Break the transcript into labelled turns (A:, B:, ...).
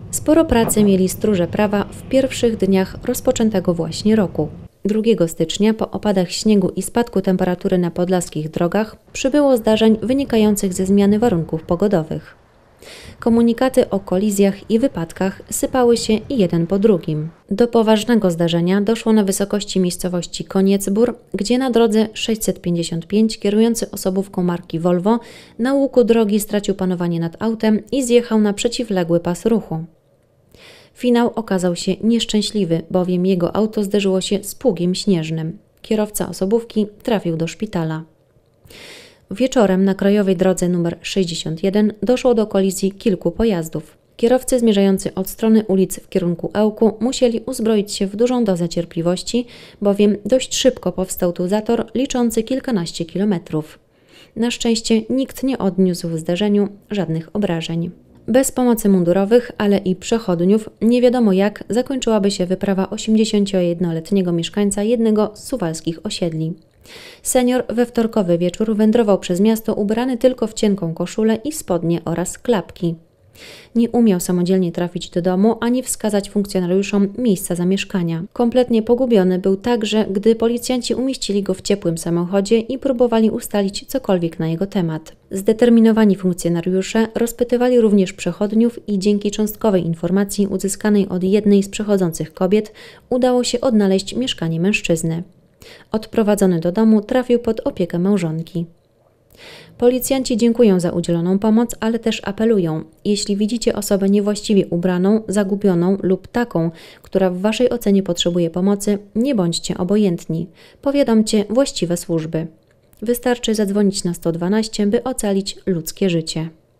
A: Sporo pracy mieli stróże prawa w pierwszych dniach rozpoczętego właśnie roku. 2 stycznia po opadach śniegu i spadku temperatury na podlaskich drogach przybyło zdarzeń wynikających ze zmiany warunków pogodowych. Komunikaty o kolizjach i wypadkach sypały się jeden po drugim. Do poważnego zdarzenia doszło na wysokości miejscowości Koniecbór, gdzie na drodze 655 kierujący osobówką marki Volvo na łuku drogi stracił panowanie nad autem i zjechał na przeciwległy pas ruchu. Finał okazał się nieszczęśliwy, bowiem jego auto zderzyło się z pługiem śnieżnym. Kierowca osobówki trafił do szpitala. Wieczorem na krajowej drodze nr 61 doszło do kolizji kilku pojazdów. Kierowcy zmierzający od strony ulic w kierunku Ełku musieli uzbroić się w dużą dozę cierpliwości, bowiem dość szybko powstał tu zator liczący kilkanaście kilometrów. Na szczęście nikt nie odniósł w zdarzeniu żadnych obrażeń. Bez pomocy mundurowych, ale i przechodniów nie wiadomo jak zakończyłaby się wyprawa 81-letniego mieszkańca jednego z suwalskich osiedli. Senior we wtorkowy wieczór wędrował przez miasto ubrany tylko w cienką koszulę i spodnie oraz klapki. Nie umiał samodzielnie trafić do domu ani wskazać funkcjonariuszom miejsca zamieszkania. Kompletnie pogubiony był także, gdy policjanci umieścili go w ciepłym samochodzie i próbowali ustalić cokolwiek na jego temat. Zdeterminowani funkcjonariusze rozpytywali również przechodniów i dzięki cząstkowej informacji uzyskanej od jednej z przechodzących kobiet udało się odnaleźć mieszkanie mężczyzny. Odprowadzony do domu trafił pod opiekę małżonki. Policjanci dziękują za udzieloną pomoc, ale też apelują: jeśli widzicie osobę niewłaściwie ubraną, zagubioną lub taką, która w Waszej ocenie potrzebuje pomocy, nie bądźcie obojętni. Powiadomcie właściwe służby. Wystarczy zadzwonić na 112, by ocalić ludzkie życie.